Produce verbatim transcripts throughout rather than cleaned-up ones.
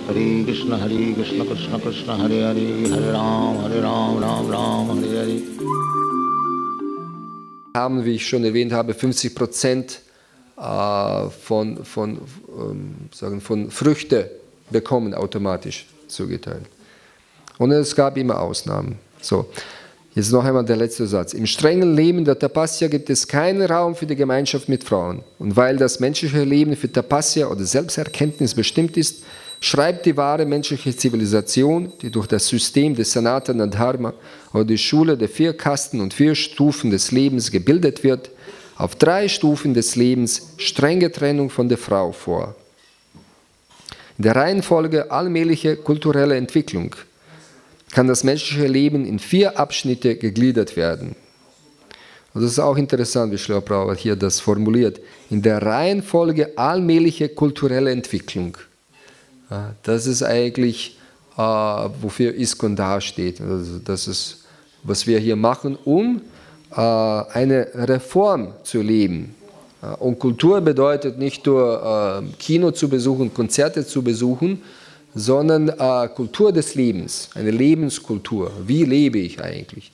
Hare Krishna, Hare Krishna, Krishna Krishna, Hare Hare, Hare Ram, Hare Ram, Ram Ram, Hare Hare. Haben, wie ich schon erwähnt habe, fünfzig Prozent äh, von, von, ähm, sagen, von Früchte bekommen automatisch zugeteilt. Und es gab immer Ausnahmen. So, jetzt noch einmal der letzte Satz. Im strengen Leben der Tapasya gibt es keinen Raum für die Gemeinschaft mit Frauen. Und weil das menschliche Leben für Tapasya oder Selbsterkenntnis bestimmt ist, schreibt die wahre menschliche Zivilisation, die durch das System des Sanatana Dharma oder die Schule der vier Kasten und vier Stufen des Lebens gebildet wird, auf drei Stufen des Lebens strenge Trennung von der Frau vor. In der Reihenfolge allmähliche kulturelle Entwicklung kann das menschliche Leben in vier Abschnitte gegliedert werden. Und das ist auch interessant, wie Srila Prabhupada hier das formuliert. In der Reihenfolge allmähliche kulturelle Entwicklung. Das ist eigentlich, äh, wofür ISKCON dasteht. Also das ist, was wir hier machen, um äh, eine Reform zu leben. Und Kultur bedeutet nicht nur äh, Kino zu besuchen, Konzerte zu besuchen, sondern äh, Kultur des Lebens, eine Lebenskultur. Wie lebe ich eigentlich?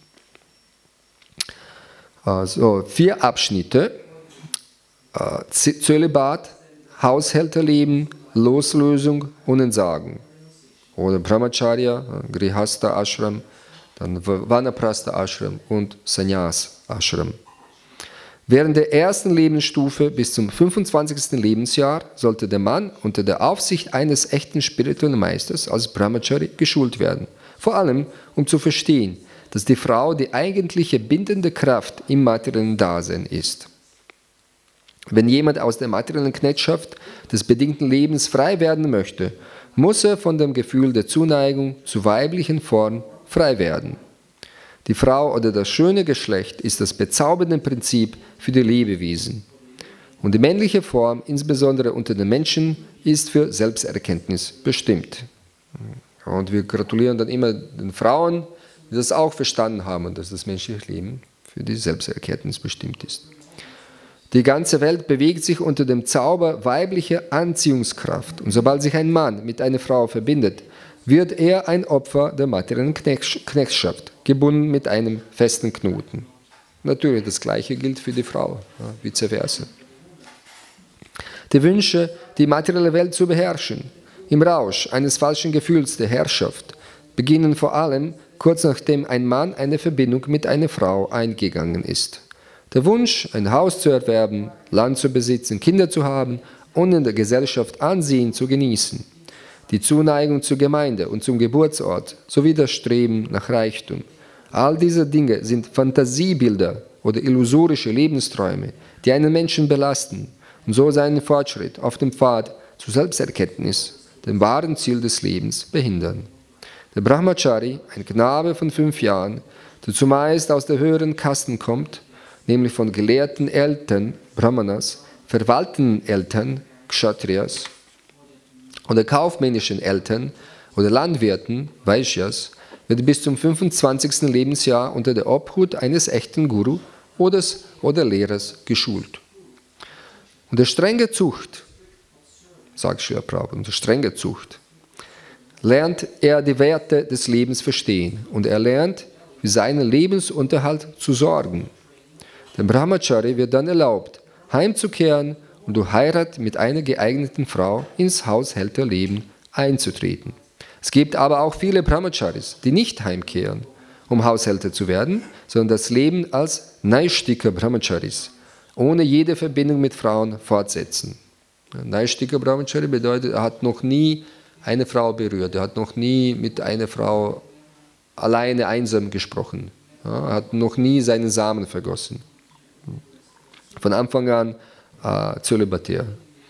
Also vier Abschnitte: äh, Zölibat, Haushälterleben, Loslösung und Entsagung. Oder Brahmacharya, Grihastha Ashram, dann Vanaprastha Ashram und Sannyas Ashram. Während der ersten Lebensstufe bis zum fünfundzwanzigsten Lebensjahr sollte der Mann unter der Aufsicht eines echten spirituellen Meisters als Brahmachari geschult werden. Vor allem, um zu verstehen, dass die Frau die eigentliche bindende Kraft im materiellen Dasein ist. Wenn jemand aus der materiellen Knechtschaft des bedingten Lebens frei werden möchte, muss er von dem Gefühl der Zuneigung zur weiblichen Form frei werden. Die Frau oder das schöne Geschlecht ist das bezaubernde Prinzip für die Lebewesen. Und die männliche Form, insbesondere unter den Menschen, ist für Selbsterkenntnis bestimmt. Und wir gratulieren dann immer den Frauen, die das auch verstanden haben, dass das menschliche Leben für die Selbsterkenntnis bestimmt ist. Die ganze Welt bewegt sich unter dem Zauber weiblicher Anziehungskraft. Und sobald sich ein Mann mit einer Frau verbindet, wird er ein Opfer der materiellen Knechtschaft, gebunden mit einem festen Knoten. Natürlich, das Gleiche gilt für die Frau, ja, vice versa. Die Wünsche, die materielle Welt zu beherrschen, im Rausch eines falschen Gefühls der Herrschaft, beginnen vor allem kurz nachdem ein Mann eine Verbindung mit einer Frau eingegangen ist. Der Wunsch, ein Haus zu erwerben, Land zu besitzen, Kinder zu haben und in der Gesellschaft Ansehen zu genießen. Die Zuneigung zur Gemeinde und zum Geburtsort sowie das Streben nach Reichtum. All diese Dinge sind Fantasiebilder oder illusorische Lebensträume, die einen Menschen belasten und so seinen Fortschritt auf dem Pfad zur Selbsterkenntnis, dem wahren Ziel des Lebens, behindern. Der Brahmachari, ein Knabe von fünf Jahren, der zumeist aus der höheren Kasten kommt, nämlich von gelehrten Eltern, Brahmanas, verwaltenden Eltern, Kshatriyas, oder kaufmännischen Eltern oder Landwirten, Vaishyas, wird bis zum fünfundzwanzigsten Lebensjahr unter der Obhut eines echten Guru oder, oder Lehrers geschult. Unter strenger Zucht, sagt Srila Prabhupada, unter strenger Zucht, lernt er die Werte des Lebens verstehen und er lernt, für seinen Lebensunterhalt zu sorgen. Dem Brahmachari wird dann erlaubt, heimzukehren und durch Heirat mit einer geeigneten Frau ins Haushälterleben einzutreten. Es gibt aber auch viele Brahmacharis, die nicht heimkehren, um Haushälter zu werden, sondern das Leben als Naishtika Brahmacharis, ohne jede Verbindung mit Frauen fortsetzen. Naishtika Brahmachari bedeutet, er hat noch nie eine Frau berührt, er hat noch nie mit einer Frau alleine einsam gesprochen, er hat noch nie seinen Samen vergossen. Von Anfang an äh, zölibatär.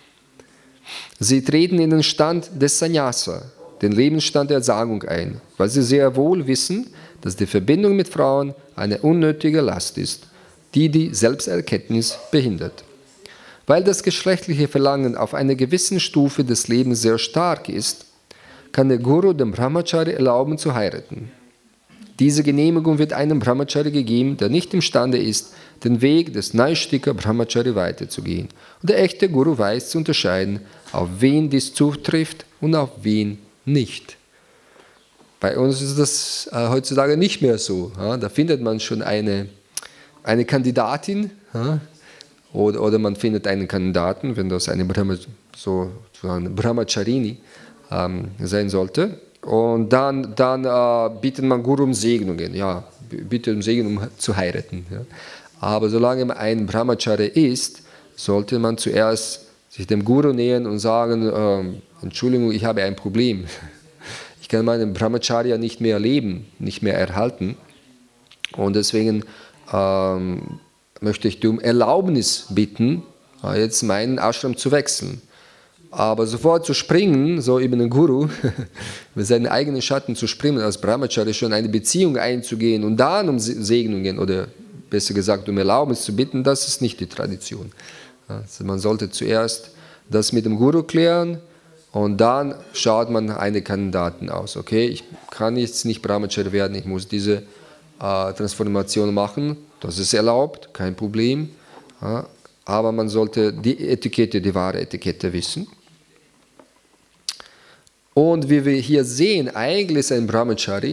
Sie treten in den Stand des Sannyasa, den Lebensstand der Entsagung ein, weil sie sehr wohl wissen, dass die Verbindung mit Frauen eine unnötige Last ist, die die Selbsterkenntnis behindert. Weil das geschlechtliche Verlangen auf einer gewissen Stufe des Lebens sehr stark ist, kann der Guru dem Brahmachari erlauben zu heiraten. Diese Genehmigung wird einem Brahmachari gegeben, der nicht imstande ist, den Weg des Naishtika Brahmachari weiterzugehen. Und der echte Guru weiß zu unterscheiden, auf wen dies zutrifft und auf wen nicht. Bei uns ist das äh, heutzutage nicht mehr so. Ja? Da findet man schon eine, eine Kandidatin, ja? oder, oder man findet einen Kandidaten, wenn das eine Brahma, so, so eine Brahmacharini ähm, sein sollte. Und dann, dann äh, bittet man Guru um Segnungen, ja, bittet um Segen, um zu heiraten. Ja? Aber solange man ein Brahmacharya ist, sollte man zuerst sich dem Guru nähern und sagen, ähm, Entschuldigung, ich habe ein Problem. Ich kann meinen Brahmacharya nicht mehr leben, nicht mehr erhalten. Und deswegen ähm, möchte ich um Erlaubnis bitten, jetzt meinen Ashram zu wechseln. Aber sofort zu springen, so über den Guru, mit seinen eigenen Schatten zu springen, als Brahmacharya schon eine Beziehung einzugehen und dann um Segnungen oder besser gesagt um Erlaubnis zu bitten, das ist nicht die Tradition. Also man sollte zuerst das mit dem Guru klären und dann schaut man eine Kandidaten aus. Okay, ich kann jetzt nicht Brahmacharya werden, ich muss diese äh, Transformation machen, das ist erlaubt, kein Problem. Ja, aber man sollte die Etikette, die wahre Etikette wissen. Und wie wir hier sehen, eigentlich ist ein Brahmachari,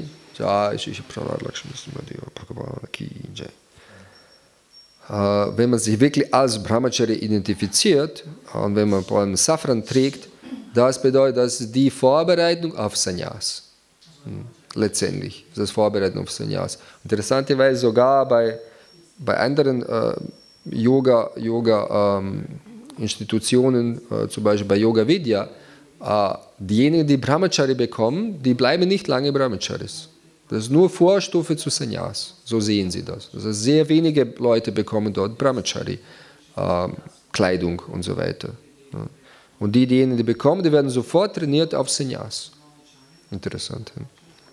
wenn man sich wirklich als Brahmachari identifiziert und wenn man vor allem Safran trägt, das bedeutet, das ist die Vorbereitung auf Sannyas. Letztendlich, das ist Vorbereitung auf Sannyas. Interessanterweise sogar bei, bei anderen äh, Yoga, Yoga ähm, Institutionen, äh, zum Beispiel bei Yoga Vidya, äh, diejenigen, die Brahmachari bekommen, die bleiben nicht lange Brahmacharis. Das ist nur Vorstufe zu Sannyas. So sehen sie das. Das heißt, sehr wenige Leute bekommen dort Brahmachari, äh, Kleidung und so weiter. Ja. Und die, diejenigen, die bekommen, die werden sofort trainiert auf Sannyas. Interessant. Ja.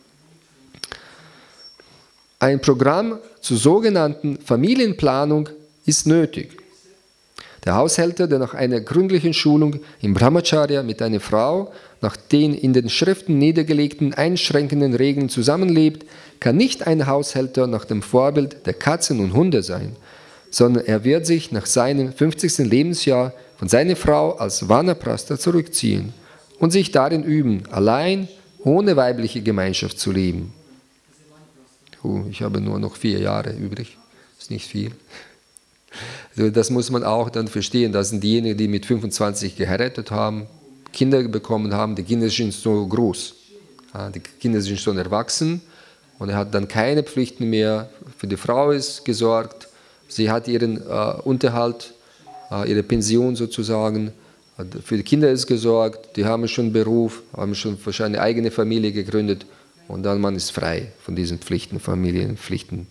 Ein Programm zur sogenannten Familienplanung ist nötig. Der Haushälter, der nach einer gründlichen Schulung im Brahmacharya mit einer Frau nach den in den Schriften niedergelegten einschränkenden Regeln zusammenlebt, kann nicht ein Haushälter nach dem Vorbild der Katzen und Hunde sein, sondern er wird sich nach seinem fünfzigsten Lebensjahr von seiner Frau als Vanaprastha zurückziehen und sich darin üben, allein ohne weibliche Gemeinschaft zu leben. Oh, ich habe nur noch vier Jahre übrig, das ist nicht viel. Also das muss man auch dann verstehen. Das sind diejenigen, die mit fünfundzwanzig geheiratet haben, Kinder bekommen haben. Die Kinder sind so groß, die Kinder sind schon erwachsen und er hat dann keine Pflichten mehr. Für die Frau ist gesorgt, sie hat ihren äh, Unterhalt, äh, ihre Pension sozusagen. Für die Kinder ist gesorgt, die haben schon Beruf, haben schon wahrscheinlich eine eigene Familie gegründet und dann man ist frei von diesen Pflichten, Familienpflichten.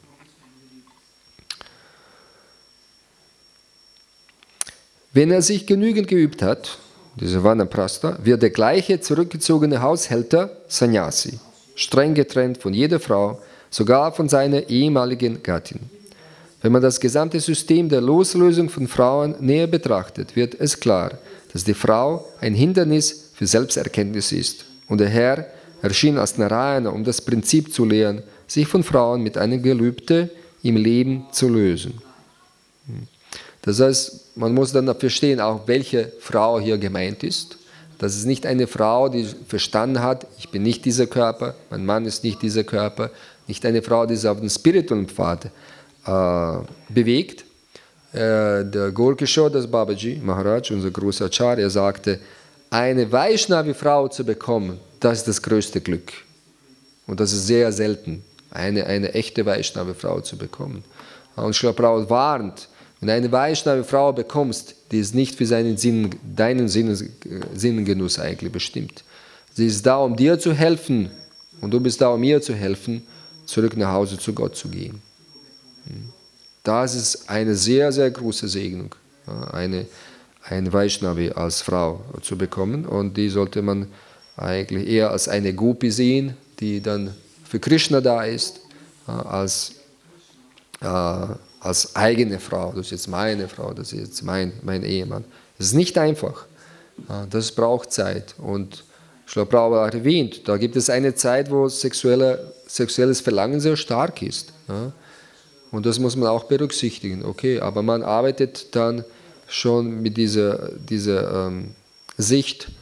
Wenn er sich genügend geübt hat, dieser Vanaprastha, wird der gleiche zurückgezogene Haushälter Sannyasi, streng getrennt von jeder Frau, sogar von seiner ehemaligen Gattin. Wenn man das gesamte System der Loslösung von Frauen näher betrachtet, wird es klar, dass die Frau ein Hindernis für Selbsterkenntnis ist. Und der Herr erschien als Narayana, um das Prinzip zu lehren, sich von Frauen mit einem Gelübde im Leben zu lösen. Das heißt, man muss dann verstehen, auch welche Frau hier gemeint ist. Das ist nicht eine Frau, die verstanden hat, ich bin nicht dieser Körper, mein Mann ist nicht dieser Körper, nicht eine Frau, die sich auf den spirituellen Pfad äh, bewegt. Äh, der Gorkishore Das Babaji Maharaj, unser großer Acharya, sagte, eine Vaishnavi-Frau zu bekommen, das ist das größte Glück. Und das ist sehr selten, eine, eine echte Vaishnavi-Frau zu bekommen. Und Srila Prabhupada warnt, wenn du eine Vaishnava-Frau bekommst, die ist nicht für seinen Sinn, deinen Sinnengenuss eigentlich bestimmt. Sie ist da, um dir zu helfen und du bist da, um ihr zu helfen, zurück nach Hause zu Gott zu gehen. Das ist eine sehr, sehr große Segnung, eine, eine Vaishnavi als Frau zu bekommen und die sollte man eigentlich eher als eine Gopi sehen, die dann für Krishna da ist, als äh, als eigene Frau, das ist jetzt meine Frau, das ist jetzt mein, mein Ehemann. Das ist nicht einfach. Das braucht Zeit. Und Srila Prabhupada hat erwähnt, da gibt es eine Zeit, wo sexuelle, sexuelles Verlangen sehr stark ist. Und das muss man auch berücksichtigen. Okay, aber man arbeitet dann schon mit dieser, dieser ähm, Sicht,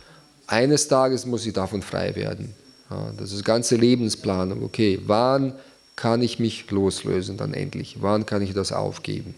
eines Tages muss ich davon frei werden. Ja, das ist ganze Lebensplanung. Okay, wann kann ich mich loslösen dann endlich? Wann kann ich das aufgeben?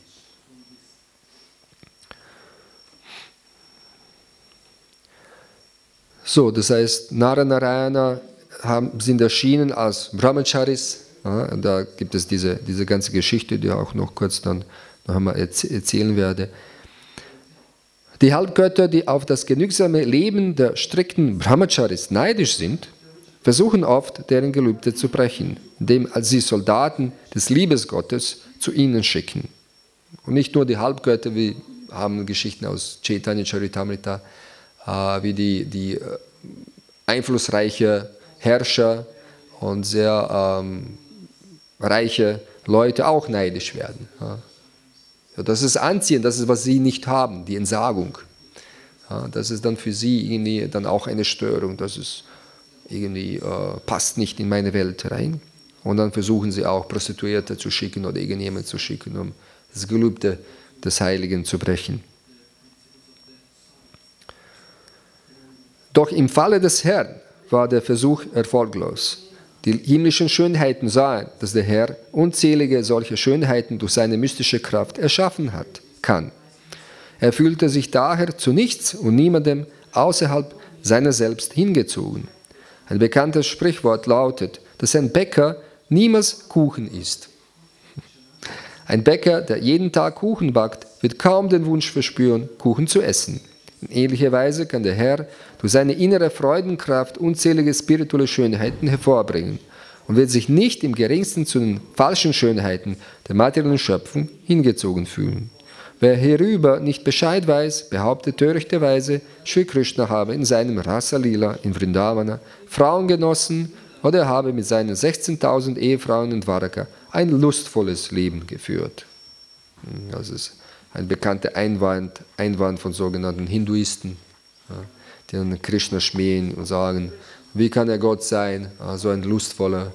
So, das heißt, Nara Narayana haben, sind erschienen als Brahmacharis. Ja, da gibt es diese, diese ganze Geschichte, die ich auch noch kurz dann noch einmal erzählen werde. Die Halbgötter, die auf das genügsame Leben der strikten Brahmacharis neidisch sind, versuchen oft, deren Gelübde zu brechen, indem sie Soldaten des Liebesgottes zu ihnen schicken. Und nicht nur die Halbgötter, wir haben Geschichten aus Chaitanya Charitamrita, wie die, die einflussreiche Herrscher und sehr ähm, reiche Leute auch neidisch werden. Ja, das ist anziehend, das ist, was sie nicht haben, die Entsagung. Ja, das ist dann für sie irgendwie dann auch eine Störung, das ist irgendwie äh, passt nicht in meine Welt rein. Und dann versuchen sie auch Prostituierte zu schicken oder irgendjemanden zu schicken, um das Gelübde des Heiligen zu brechen. Doch im Falle des Herrn war der Versuch erfolglos. Die himmlischen Schönheiten sahen, dass der Herr unzählige solche Schönheiten durch seine mystische Kraft erschaffen hat, kann. Er fühlte sich daher zu nichts und niemandem außerhalb seiner selbst hingezogen. Ein bekanntes Sprichwort lautet, dass ein Bäcker niemals Kuchen isst. Ein Bäcker, der jeden Tag Kuchen backt, wird kaum den Wunsch verspüren, Kuchen zu essen. In ähnlicher Weise kann der Herr durch seine innere Freudenkraft unzählige spirituelle Schönheiten hervorbringen und wird sich nicht im geringsten zu den falschen Schönheiten der materiellen Schöpfung hingezogen fühlen. Wer hierüber nicht Bescheid weiß, behauptet törichterweise, Sri Krishna habe in seinem Rasa Lila in Vrindavana Frauen genossen oder er habe mit seinen sechzehntausend Ehefrauen in Dwaraka ein lustvolles Leben geführt. Das ist ein bekannter Einwand, Einwand von sogenannten Hinduisten, die dann Krishna schmähen und sagen, wie kann er Gott sein, so ein lustvoller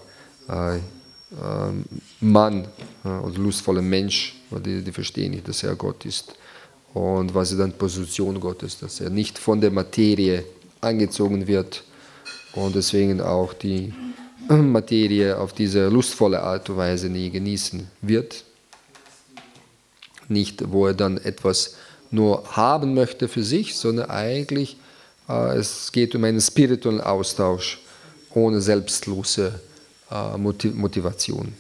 Mann oder lustvoller Mensch, die, die verstehen nicht, dass er Gott ist. Und was ist dann Position Gottes, dass er nicht von der Materie angezogen wird und deswegen auch die Materie auf diese lustvolle Art und Weise nie genießen wird. Nicht, wo er dann etwas nur haben möchte für sich, sondern eigentlich äh, es geht um einen spirituellen Austausch ohne selbstlose äh, Motivation.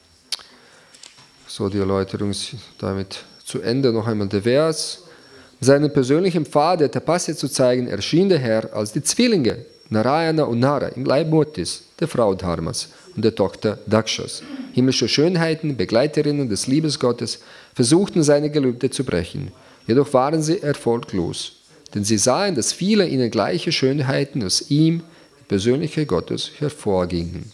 So, die Erläuterung ist damit zu Ende. Noch einmal der Vers. Um seinen persönlichen Pfad der Tapasya zu zeigen, erschien der Herr als die Zwillinge Narayana und Nara im Leib Murtis, der Frau Dharmas und der Tochter Dakshas. Himmlische Schönheiten, Begleiterinnen des Liebesgottes, versuchten seine Gelübde zu brechen. Jedoch waren sie erfolglos, denn sie sahen, dass viele ihnen gleiche Schönheiten aus ihm, der persönliche Gottes, hervorgingen.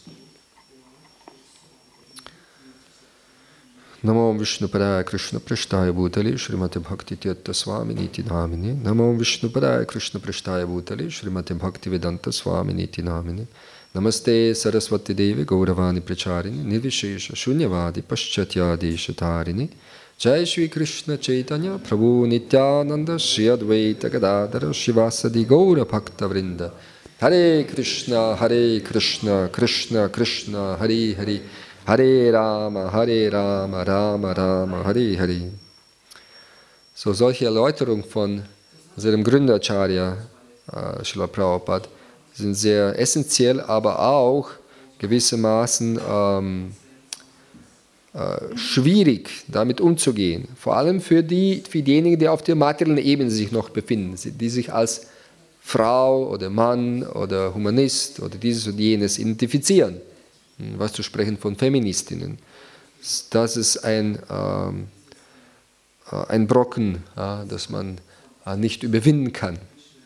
Namo Vishnupadaya Krishna Prashtaya Bhutali Srimati Bhakti Tirtha Swaminiti Namini Namo Vishnupadaya Krishna Prashtaya Bhutali Srimati Bhakti Vedanta Swaminiti Namini Namaste Saraswati Devi Gauravani Pracharini Nirvishesha Shunyavadi Paschatyadi Shatarini Jai Shri Krishna Chaitanya Prabhu Nityananda Shri Advaita Gadadara Shivasadi Gaura Bhakta Vrinda Hare Krishna Hare Krishna Krishna Krishna Hare Hare Hare Rama, Hare Rama, Rama Rama, Hare Hare. So, solche Erläuterungen von unserem Gründeracharya, äh, Srila Prabhupada, sind sehr essentiell, aber auch gewissermaßen ähm, äh, schwierig, damit umzugehen. Vor allem für, die, für diejenigen, die auf der materiellen Ebene sich noch befinden, die sich als Frau oder Mann oder Humanist oder dieses und jenes identifizieren. Was zu sprechen von Feministinnen. Das ist ein, ähm, ein Brocken, ja, das man äh, nicht überwinden kann.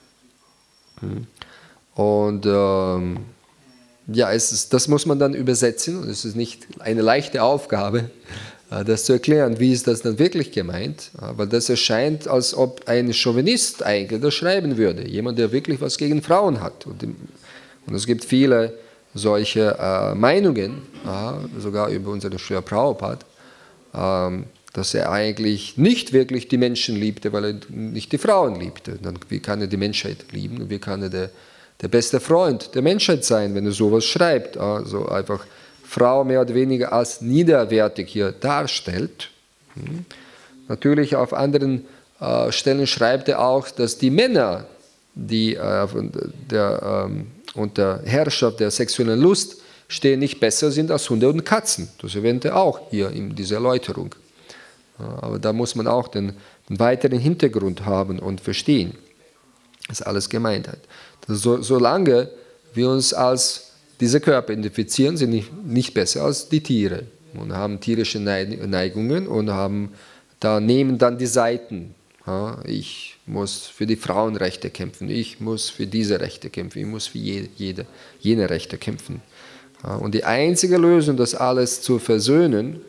Und ähm, ja, es ist, das muss man dann übersetzen und es ist nicht eine leichte Aufgabe, äh, das zu erklären, wie ist das dann wirklich gemeint. Aber das erscheint, als ob ein Chauvinist eigentlich das schreiben würde. Jemand, der wirklich was gegen Frauen hat. Und, und es gibt viele solche äh, Meinungen, ja, sogar über unseren Srila Prabhupada, ähm, dass er eigentlich nicht wirklich die Menschen liebte, weil er nicht die Frauen liebte. Dann, wie kann er die Menschheit lieben und wie kann er der, der beste Freund der Menschheit sein, wenn er sowas schreibt? Also einfach Frau mehr oder weniger als niederwertig hier darstellt. Hm. Natürlich auf anderen äh, Stellen schreibt er auch, dass die Männer, die äh, der, ähm, unter Herrschaft der sexuellen Lust stehen, nicht besser sind als Hunde und Katzen. Das erwähnt er auch hier in dieser Erläuterung. Ja, aber da muss man auch den, den weiteren Hintergrund haben und verstehen, was alles gemeint hat. So, solange wir uns als diese Körper identifizieren, sind nicht, nicht besser als die Tiere und haben tierische Neigungen und haben, da nehmen dann die Seiten. Ja, ich muss für die Frauenrechte kämpfen, ich muss für diese Rechte kämpfen, ich muss für jede, jede, jene Rechte kämpfen. Ja, und die einzige Lösung, das alles zu versöhnen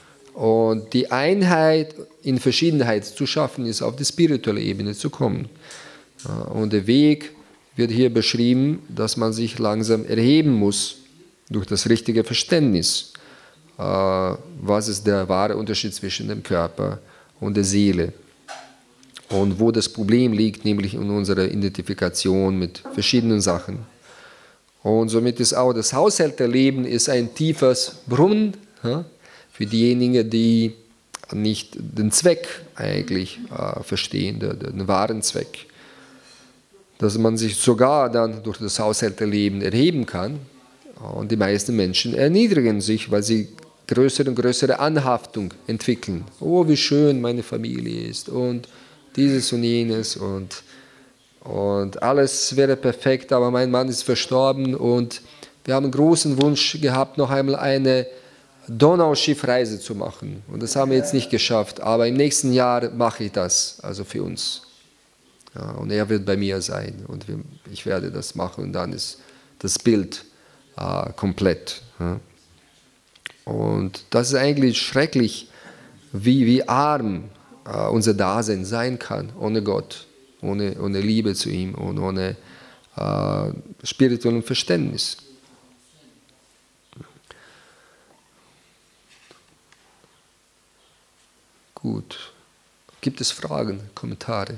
und die Einheit in Verschiedenheit zu schaffen, ist auf die spirituelle Ebene zu kommen. Ja, und der Weg wird hier beschrieben, dass man sich langsam erheben muss durch das richtige Verständnis. Äh, was ist der wahre Unterschied zwischen dem Körper und der Seele? Und wo das Problem liegt, nämlich in unserer Identifikation mit verschiedenen Sachen. Und somit ist auch das Haushälterleben ist ein tiefes Brunnen, ja, für diejenigen, die nicht den Zweck eigentlich äh, verstehen, den, den wahren Zweck. Dass man sich sogar dann durch das Haushälterleben erheben kann. Und die meisten Menschen erniedrigen sich, weil sie größere und größere Anhaftung entwickeln. Oh, wie schön meine Familie ist und dieses und jenes und, und alles wäre perfekt, aber mein Mann ist verstorben und wir haben einen großen Wunsch gehabt, noch einmal eine Donauschiffreise zu machen. Und das haben wir jetzt nicht geschafft, aber im nächsten Jahr mache ich das, also für uns. Ja, und er wird bei mir sein und wir, ich werde das machen und dann ist das Bild äh, komplett. Ja. Und das ist eigentlich schrecklich, wie, wie arm äh, unser Dasein sein kann, ohne Gott, ohne, ohne Liebe zu ihm und ohne äh, spirituellen Verständnis. Gut. Gibt es Fragen, Kommentare,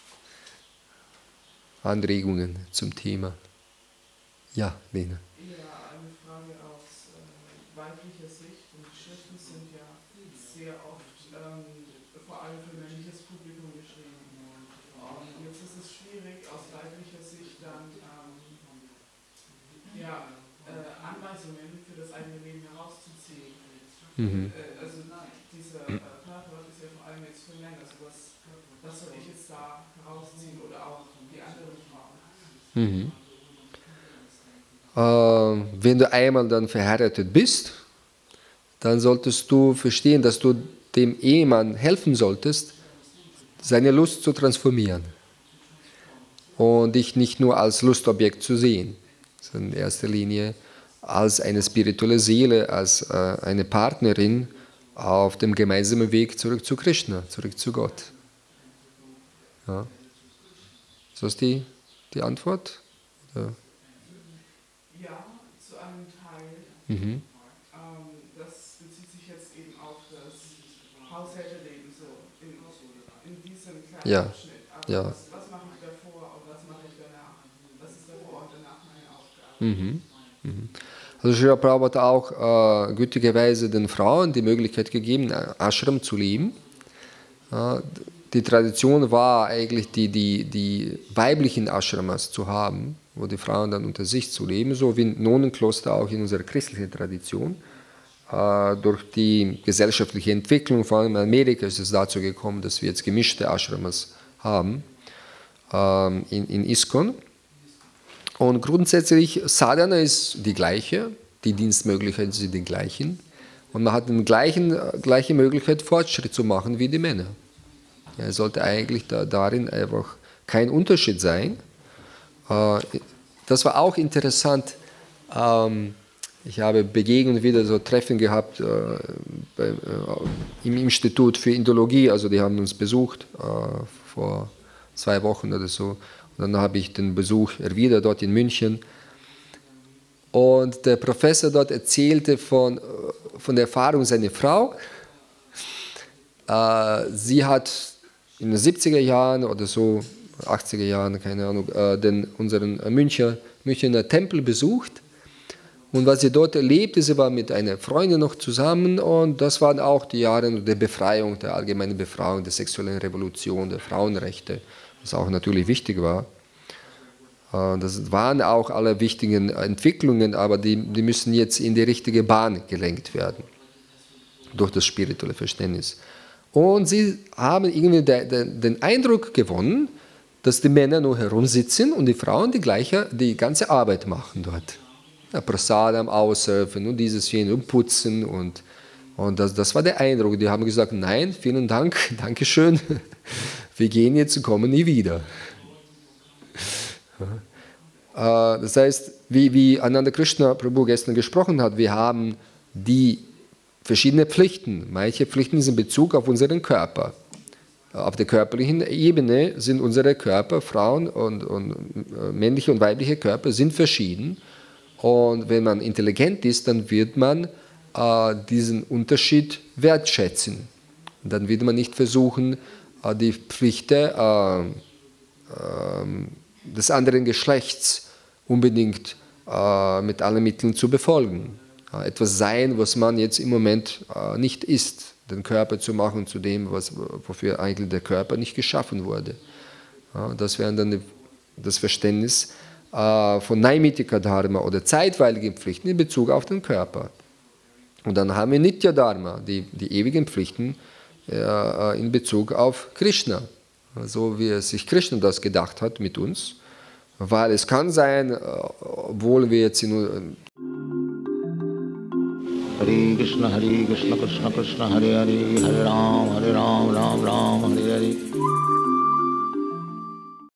Anregungen zum Thema? Ja, Lena. Ja, eine Frage aus äh, weiblicher Sicht. Und die Schriften sind ja sehr oft ähm, vor allem für männliches Publikum geschrieben. Und jetzt ist es schwierig, aus weiblicher Sicht dann ähm, ja, äh, Anweisungen für das eigene Leben herauszuziehen. Mhm. Äh, also dieser äh, Paragraph ist ja vor allem jetzt für Männer. Also was, was soll ich jetzt da herausziehen oder auch die anderen Frauen? Mhm. Äh, wenn du einmal dann verheiratet bist, dann solltest du verstehen, dass du dem Ehemann helfen solltest, seine Lust zu transformieren und dich nicht nur als Lustobjekt zu sehen, sondern in erster Linie als eine spirituelle Seele, als äh, eine Partnerin auf dem gemeinsamen Weg zurück zu Krishna, zurück zu Gott. Ja. Ist das die, die Antwort? Ja. Ja, zu einem Teil. Mhm. Ähm, das bezieht sich jetzt eben auf das Haushälterleben, so in, in diesem kleinen Ja. Abschnitt. Aber Ja. was, was mache ich davor und was mache ich danach? Was ist davor und danach meine Aufgabe? Mhm. Mhm. Also Srila Prabhupada hat auch äh, gütigerweise den Frauen die Möglichkeit gegeben, Ashram zu leben. Äh, die Tradition war eigentlich, die, die, die weiblichen Ashramas zu haben, wo die Frauen dann unter sich zu leben, so wie Nonnenkloster auch in unserer christlichen Tradition. Äh, durch die gesellschaftliche Entwicklung, vor allem in Amerika, ist es dazu gekommen, dass wir jetzt gemischte Ashramas haben ähm, in, in ISKCON. Und grundsätzlich, Sadhana ist die gleiche, die Dienstmöglichkeiten sind die gleichen. Und man hat die gleichen, gleiche Möglichkeit, Fortschritt zu machen wie die Männer. Ja, es sollte eigentlich da, darin einfach kein Unterschied sein. Äh, das war auch interessant. Ähm, ich habe Begegnungen wieder so Treffen gehabt äh, bei, äh, im Institut für Indologie, also die haben uns besucht äh, vor zwei Wochen oder so. Und dann habe ich den Besuch erwidert dort in München. Und der Professor dort erzählte von, von der Erfahrung seiner Frau, Äh, sie hat in den siebziger Jahren oder so, achtziger Jahren, keine Ahnung, äh, den, unseren Müncher, Münchner Tempel besucht. Und was sie dort erlebte, sie war mit einer Freundin noch zusammen und das waren auch die Jahre der Befreiung, der allgemeinen Befreiung, der sexuellen Revolution, der Frauenrechte, was auch natürlich wichtig war. Das waren auch alle wichtigen Entwicklungen, aber die, die müssen jetzt in die richtige Bahn gelenkt werden, durch das spirituelle Verständnis. Und sie haben irgendwie de, de, den Eindruck gewonnen, dass die Männer nur herumsitzen und die Frauen die, gleiche, die ganze Arbeit machen dort. Ja, Prasadam aussurfen und dieses hier und putzen und, und das, das war der Eindruck. Die haben gesagt, nein, vielen Dank, Dankeschön, wir gehen jetzt und kommen nie wieder. Ja. Äh, das heißt, wie, wie Ananda Krishna Prabhu gestern gesprochen hat, wir haben die verschiedenen Pflichten. Manche Pflichten sind in Bezug auf unseren Körper. Auf der körperlichen Ebene sind unsere Körper, Frauen und, und äh, männliche und weibliche Körper sind verschieden. Und wenn man intelligent ist, dann wird man äh, diesen Unterschied wertschätzen. Und dann wird man nicht versuchen, äh, die Pflichten äh, äh, des anderen Geschlechts unbedingt äh, mit allen Mitteln zu befolgen. Äh, etwas sein, was man jetzt im Moment äh, nicht ist. Den Körper zu machen zu dem, was, wofür eigentlich der Körper nicht geschaffen wurde. Ja, das wäre dann die, das Verständnis von Naimittika Dharma oder zeitweiligen Pflichten in Bezug auf den Körper. Und dann haben wir Nitya Dharma, die, die ewigen Pflichten äh, in Bezug auf Krishna. So wie es sich Krishna das gedacht hat mit uns. Weil es kann sein, obwohl wir jetzt in Hare Krishna, Hare Krishna, Krishna Krishna, Hare Hare, Hare Ram, Hare Ram, Ram Ram, Hare Hare.